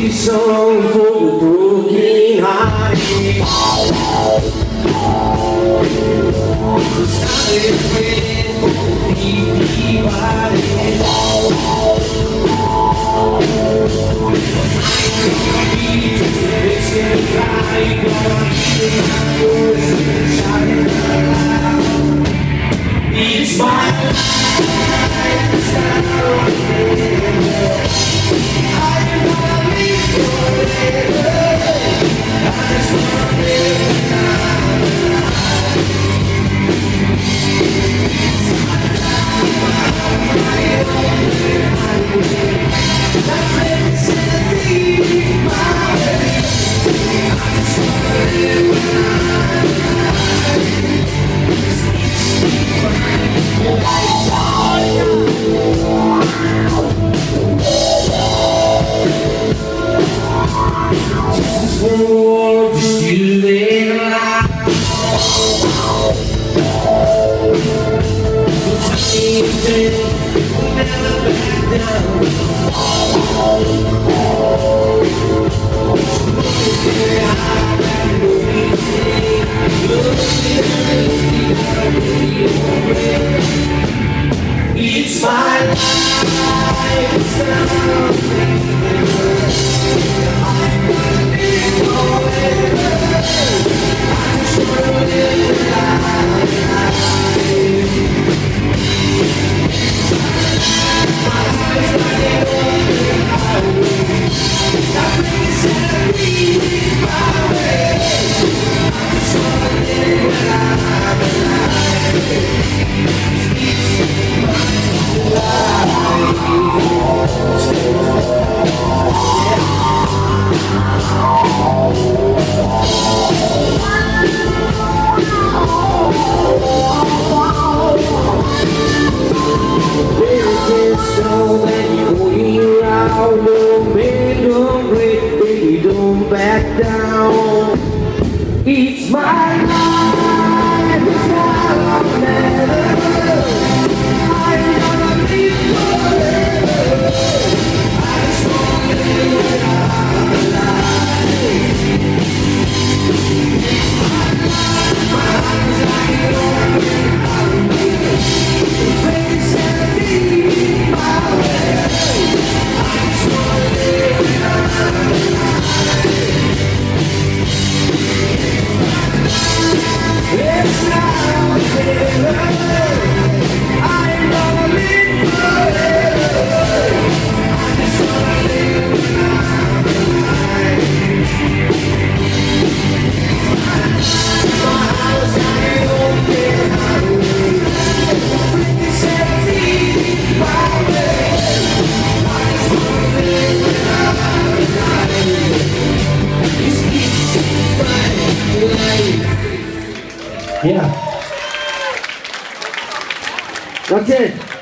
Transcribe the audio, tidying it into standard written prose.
this song for the broken hearted. Started with deep divided. I could be just missing like one shining loud. It's my life, it's not just you there alive. Never back it's my life, it's not don't back down. It's my life, it's not matter. I'm gonna live forever. I just wanna live my life. It's my life, my eyes like an the face and lead my way. I just wanna live my life. It's not forever. I'm gonna live forever. I just wanna live my house ain't open highway. Everything says easy my way. I just wanna live it's easy my life. Yeah. That's it.